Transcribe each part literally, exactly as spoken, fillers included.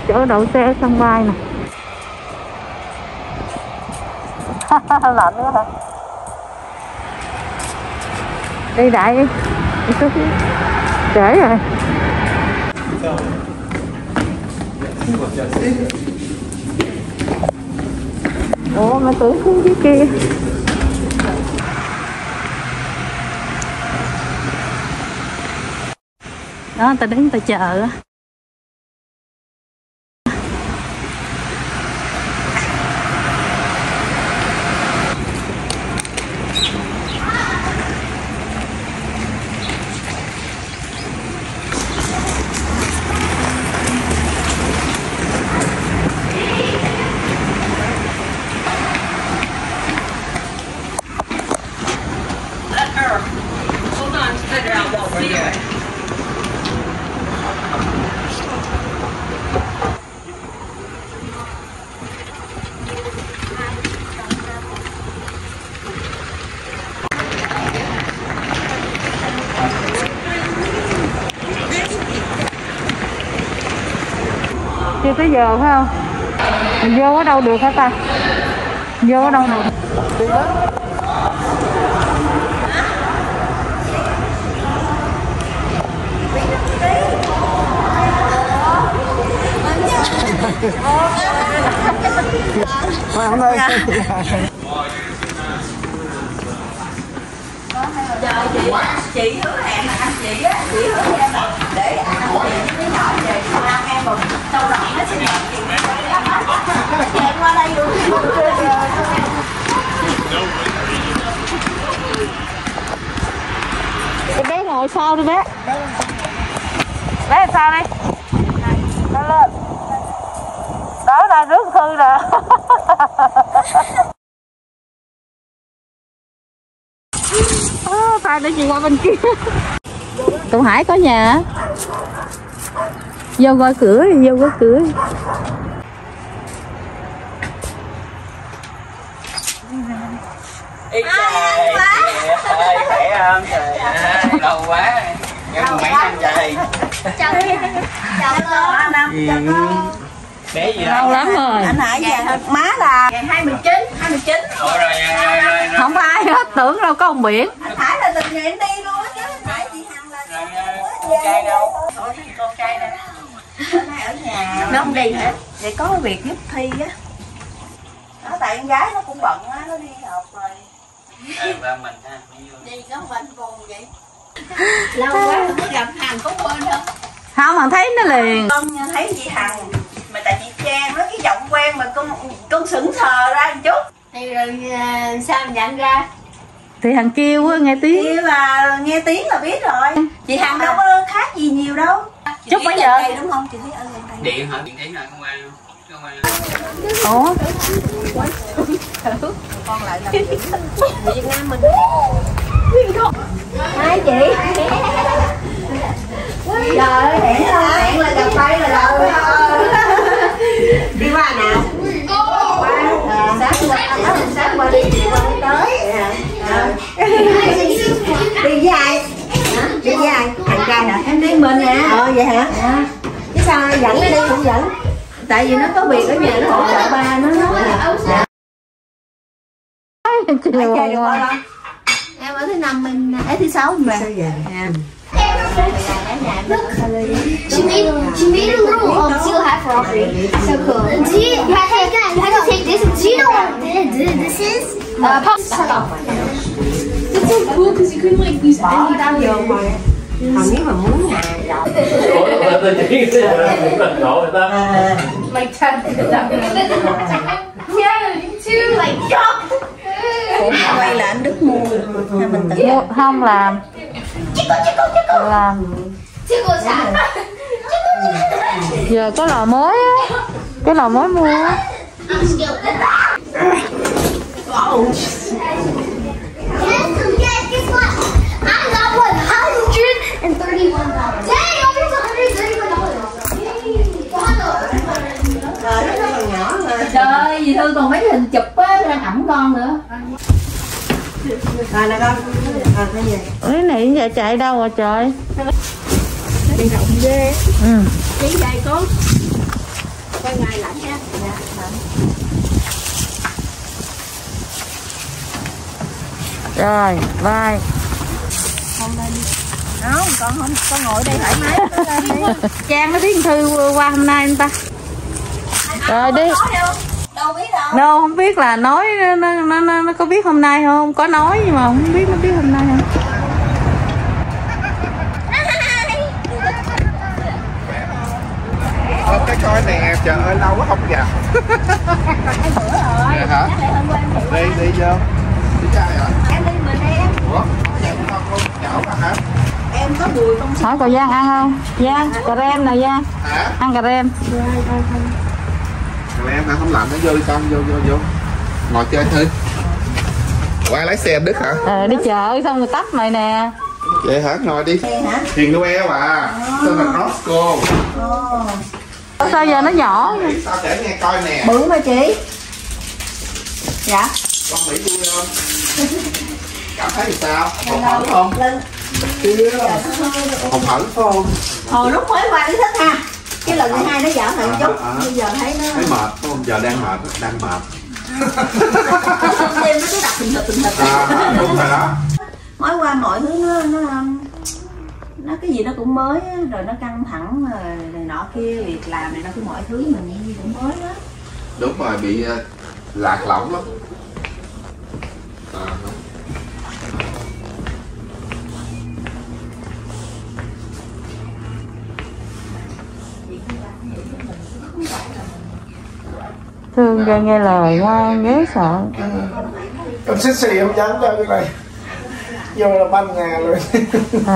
chỗ đậu xe ở sân bay nè. Lạnh quá hả? Đi đại đi. Đi xuống phía. Trễ rồi. Ủa mà tưởng xuống phía kia. Đó, người ta đến người ta chờ á. Chưa tới giờ phải không? Mình vô ở đâu được hả ta? Vô ở đâu được? Không ơi. Trời chị, chị hứa hẹn là anh chị á, chị hứa hẹn là để anh chị với nhỏ về ăn em một sau đó nó sẽ nhận chị hẹn qua đây luôn. Bé ngồi sau đi bé. Bé làm sao đi? Lên lên. Đó là rước Thư nè. Tay để chị qua bên kia. Cậu Hải có nhà hả? Vô coi cửa đi, vô coi cửa đi. Ý trời, ơi khỏe không? Trời lâu quá. Em mấy năm trời. Chào chào con năm. Bé gì lâu lắm rồi. Anh Hải về má là ngày hai mươi chín, hai mươi chín. Ủa rồi, rồi, rồi, rồi. Không có ai hết, tưởng đâu có ông Biển. Anh Hải là từ ngày em đi luôn á chứ. Anh Hải chị Hằng là con trai đâu? Ủa thì con trai đây. Anh Hải ở nhà. Nó không đi hả? Để có việc giúp Thi á. Đó tại con gái nó cũng bận á, nó đi học rồi. Ừ, ba mình ha. Đi có quanh vùng vậy. Lâu quá không có gặp Hằng có quên không? Không, mà thấy nó liền. Con thấy chị Hằng mà tại chị Trang nó cái giọng quen mà con con sững sờ ra một chút. Thì rồi sao mình nhận ra? Thì Hằng kêu á, nghe tiếng. Kêu là nghe tiếng là biết rồi. Chị Hằng đâu có khác gì nhiều đâu. Chút mấy giờ? Đúng không? Chị thấy ở gần đây. Điện hả? Điện thấy hả? Không ai không ai. Ủa? Con lại là người Việt Nam mình. Hai chị. Trời ơi, hẹn hẹn là gặp tay là rồi. Đi qua nào? Qua sáng qua sáng qua đi qua tới. Đi với ai? Đi với ai? Thằng trai hả? Em đi mình nè. Ờ vậy hả? Chứ sao dẫn nó đi không dẫn? Tại vì nó có việc ở nhà nó hỗ trợ ba nó nói là Chiều chơi được bao lâu? Em ở thứ năm mình ở thứ sáu mình về. Sao về? She made she made a little um, seal hat for Audrey. So cool. Do you, you have to take that? You have to take this. Do you know what this is? Uh, pop. It's so cool because you couldn't like use any of it. Còn nếu mà muốn nhà Like ten. Yeah, two like jump. quay là anh Đức mua hay mình tự Mua, không làm. Làm. Tickle hat. Giờ có lò mới á. Cái lò mới mua á. I'm skilled. wow. Yes, yes, guess what? I got one hundred and thirty-one dollars. Dang, over one hundred thirty-one dollars. Rồi nó còn nhỏ mà. Trời ơi, dì Thư còn mấy hình chụp á, đang ẩm con nữa. Rồi nè con. Rồi thôi về. Cái này giờ chạy đâu rồi trời. Đi rộng ghê. Ừ. Đi dài con. Coi ngày lạnh nha. Dạ, lạnh. Rồi, vai. Không lên đi. Không, con không, con ngồi đây thoải mái. Trang nó biết Thư qua hôm nay anh ta. Rồi đi. Đâu biết đâu. Đâu không biết là nói nó, nó, nó, nó có biết hôm nay không? Có nói nhưng mà không biết nó biết hôm nay không? Ôm cái coi nè, trời ơi lâu quá không gặp. Hai bữa rồi. Dạ hả? Chắc lại hôm qua em đi. Đi đi vô. Đi trai hả? Em đi mình em. Ủa? Vậy không luôn, nhậu đó hả? Em có mùi không? Hỏi cậu Giang ăn không? Giang, cà rem nè Giang. Hả? Ăn cà rem. Rồi em ăn không lạnh nó vô đi con, vô vô vô. Ngồi chơi thôi. Qua lái xe Đức hả? Ờ, đi chợ xong rồi tắt mày nè. Vậy hả? Ngồi đi. Đây hả? Hiền Noel à. Tên là Roscoe. Ồ. Sao giờ nó nhỏ? Sao kể nghe coi nè. Bự mà chị. Dạ. Con Mỹ vui không? Cảm thấy sao? Hồng hở không? Lên. Chưa. Hồng hở không? Hồi lúc mới qua đi thích ha. Cái lần thứ hai nó giảm lại chút. Bây giờ thấy nó. Thấy mệt không? Giờ đang mệt, đang mệt. Đêm nó cứ đặt bình thịt bình thịt. À, đúng rồi đó. Mới qua mọi thứ nó nó nó cái gì nó cũng mới á, rồi nó căng thẳng rồi này nọ kia, việc làm này nó cứ mọi thứ mình cũng mới đó. Đúng rồi, bị uh, lạc lõng lắm. À. Thương cho nghe lời ngoan ghế sợ. Em xích xì không dám cho cái này. Vô là banh ngà rồi. À.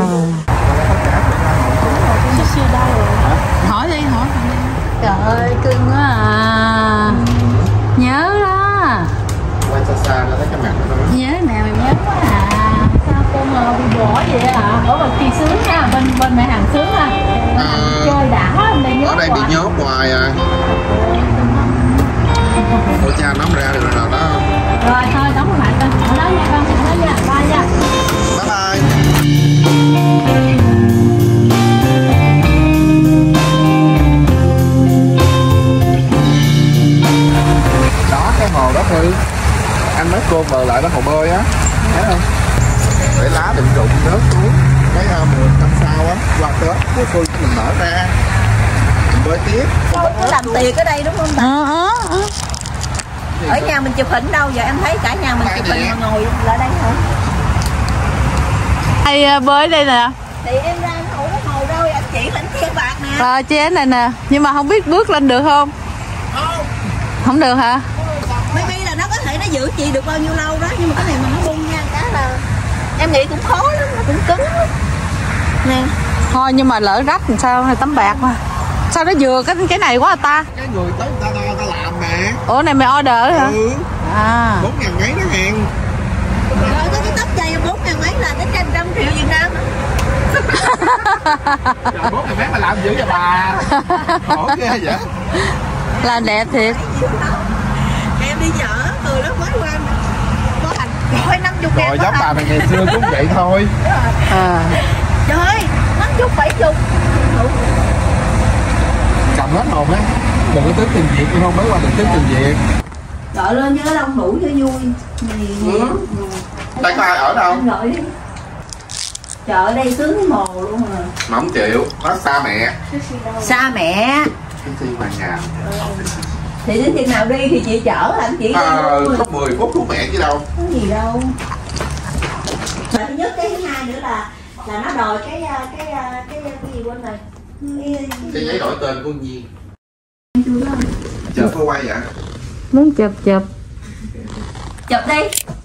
Hỏi đi, hỏi đi. Trời ơi, cưng quá à. Nhớ đó. Quay xa xa nó thấy cái mặt nó đó. Nhớ nè, mày nhớ quá à. Sao con mà bị bỏ vậy hả? Ở bên kia sướng nha, bên bên mẹ hàng sướng ha. À, Chơi đã quá, đây nhớ. ở đây bị nhốt hoài à. Ôi cha nóng ra được rồi đó. Rồi thôi, đóng lại con. Ở đó nha con, ở đó nha, bye nha. Bye bye. Đó cái hồ đó Thư. Anh nói cô vợ lại đó hồ bơi á. Thấy không? Để lá đừng rụng rớt xuống. Cái uh, mùa năm sau á, qua Tết mùa xuân mình mở ra. Mình bơi tiếp. Không có làm tiệc ở đây đúng không ta? Ờ, ờ, Ở nhà mình chụp hình đâu, giờ em thấy cả nhà mình chụp hình mà ngồi lại đây hả? Ai bơi đây nè. Thì em ra anh hổ cái hồ đâu, anh chỉ anh che bạc nè. Rồi chế này nè, nhưng mà không biết bước lên được không? Không. Không được hả? Maybe là nó có thể nó giữ chị được bao nhiêu lâu đó, nhưng mà cái này mà nó bung nha cái là em nghĩ cũng khó lắm, nó cũng cứng lắm. Nè. Thôi nhưng mà lỡ rách làm sao, hay tấm bạc mà. Sao nó vừa cái cái này quá à ta? Cái người tới người ta đo người ta làm mà. Ủa này mày order hả? Ừ. À. Bốn ngàn mấy đó ngàn. Rồi có cái tóc dây bốn ngàn mấy là đến trên trăm triệu Việt Nam. Trời, bốn ngàn mấy mà làm dữ vậy bà. Khổ ghê vậy. Là đẹp thiệt. Em đi chợ từ đó mới qua có hành rồi năm mươi ngàn. Rồi giống bà mày ngày xưa cũng vậy thôi. À. Trời ơi, năm mươi bảy mươi. Cầm hết hồn á. Đừng có tính tiền Việt, tôi không mới qua đừng tính tiền Việt. Gọi lên cho nó đông đủ cho vui. Này nè. Đây có ai ở đâu? Anh gọi đi. Chợ ở đây sướng cái mồ luôn rồi. Mà không chịu, nó xa mẹ. Xa mẹ. Cái gì mà nhà. Thì đến chừng nào đi thì chị chở anh chị đi À, luôn. có mười phút của mẹ chứ đâu. Có gì đâu. Và thứ nhất, cái thứ hai nữa là là nó đòi cái cái cái cái, cái, cái gì quên rồi. Cái, Cái giấy đổi tên của Nhiên. Chụp có quay vậy? Muốn chụp chụp. chụp đi.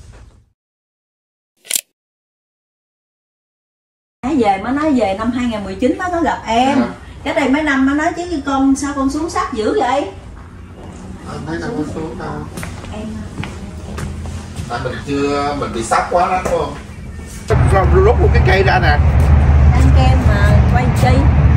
Nó về mới nói về năm hai không một chín nó có gặp em. À. Cái đây mấy năm nó nói chứ con sao con xuống sắc dữ vậy? Anh thấy đâu có xuống đâu. Em Tại mình chưa, mình bị sắp quá đó đúng không? Rồi rút một cái cây ra nè. ăn kem mà quay chi.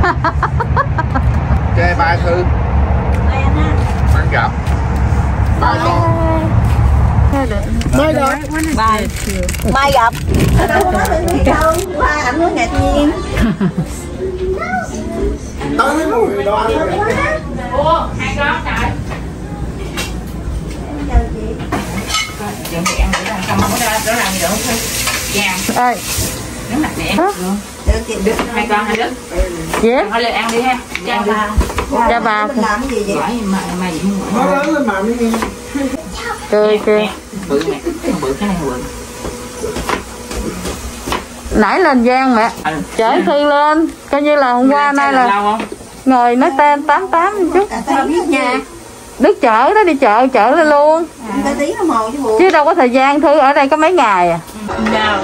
Kê bye Thư. Bye anh ha. Bạn gặp. Bye con. Bye được. Bye. Bye gặp. Đâu có nói được gì đâu. Bye ảnh nói ngạc nhiên. Tới mùi đó. Ủa, hai con. Chuyện thì ăn để làm xong không có ra đó làm gì đâu thôi. Vàng. Ê. Nếu mặt nè. Được hai con hai đứa. Gì? Thôi lên ăn đi ha. Cho ăn vào. Cho vào. Làm cái gì vậy? Gọi mà mà gì không Nó lớn lên mà mới nghe. Cười kìa. Bự mẹ, cái bự cái này bự. Nãy lên Giang mẹ. Chở Thi lên. Coi như là hôm qua nay là ngồi nói tên tám tám chút. Tao biết nha. Đức chở đó, đi chợ chở lên luôn. Cái tí nó màu chứ bộ. Chứ đâu có thời gian, Thư ở đây có mấy ngày à. Nào.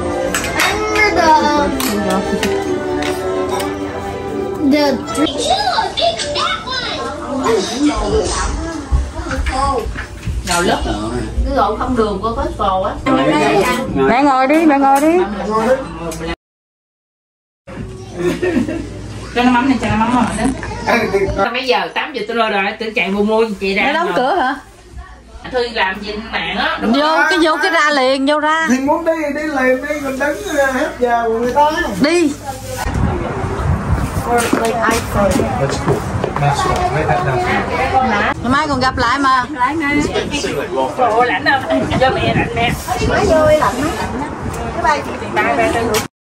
The the Nào lớp. Cái rượu không đường có có cồ á. Mẹ ngồi đi, mẹ ngồi đi. Cho nó mắm này, cho nó mắm mỏng nữa. Mấy giờ tám giờ tôi lo rồi, tôi chạy buông lui chị ra. Nó đóng cửa hả? Thư làm gì mạng á. Vô cái vô cái ra liền, vô ra. Thì muốn đi đi liền đi, còn đứng hết giờ của người ta. Đi. Ngày mai còn gặp lại mà. Ồ lạnh đâu, cho mẹ lạnh nè. Nói vui lạnh á. Cái ba chị thì ba ba